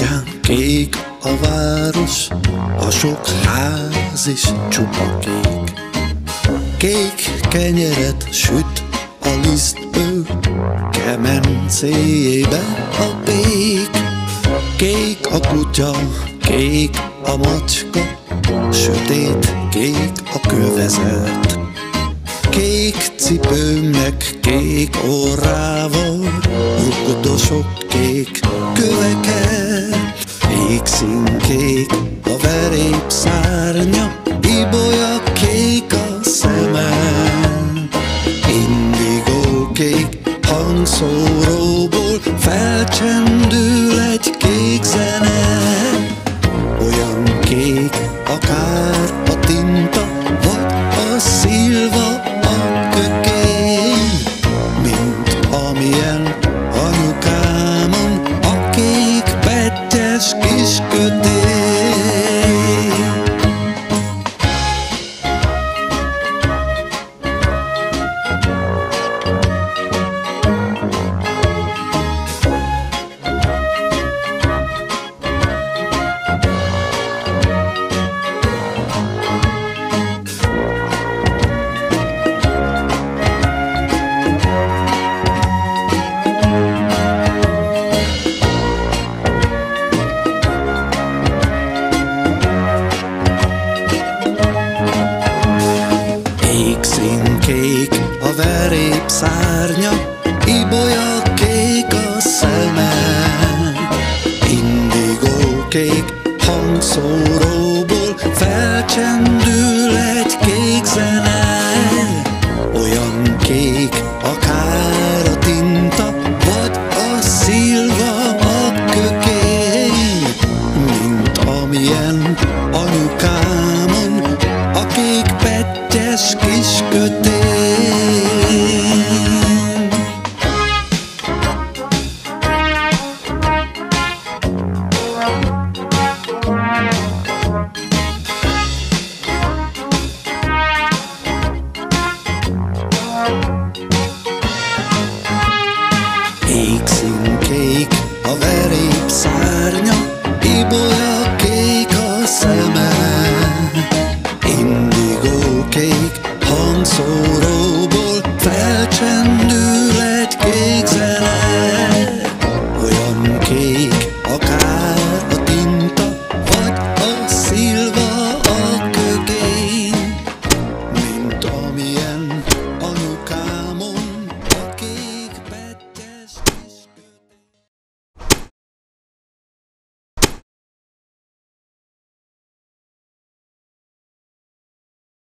Olyan kék a város, a sok ház is csupa kék. Kék kenyeret süt a lisztből, kemencéjébe a pék. Kék a kutya, kék a macska, sötét kék a kövezet. Kék cipőmnek kék orrával rugdosok kék köveket. Égszínkék a verép szárnya, ibolya kék a szemem. Indigó kék hangszóróból felcsendül egy kék zene. Olyan kék akár a tinta, vagy a szilva a kökény, mint amilyen anyukámon a kék pettyes kis kötény. Égszínkék a verép szárnya, ibolya kék a szeme. Indigó kék hangszóróból felcsendül egy kék zene. Olyan kék akár a tinta, vagy a szilva a kökény, mint amilyen anyukámon a kék pettyes kis kötény. Égszínkék a verép szárnya, ibolya kék a szeme. Indigó kék hangszóró